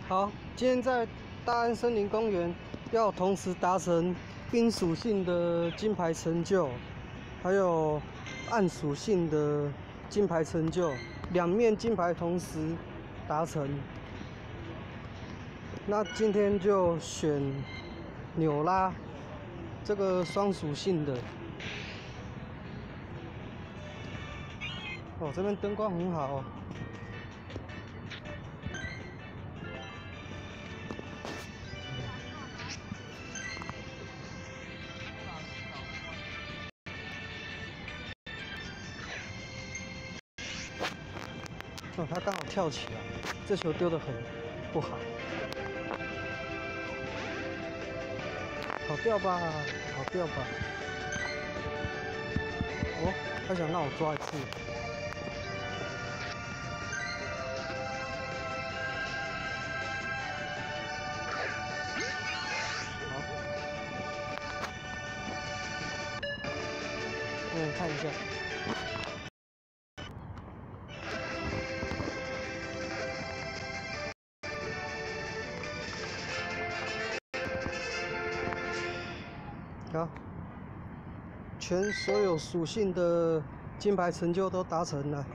好，今天在大安森林公园要同时达成冰属性的金牌成就，还有暗属性的金牌成就，两面金牌同时达成。那今天就选纽拉这个双属性的。哦，这边灯光很好哦。哦，他刚好跳起来，这球丢得很不好。好掉吧，好掉吧。哦，他想让我抓一次。好，看一下。好，所有属性的金牌成就都达成了。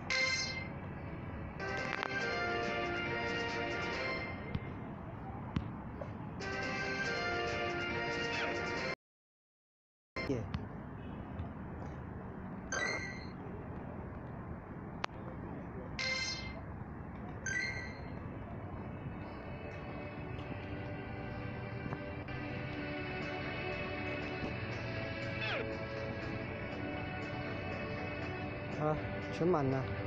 耶！好了，全满了。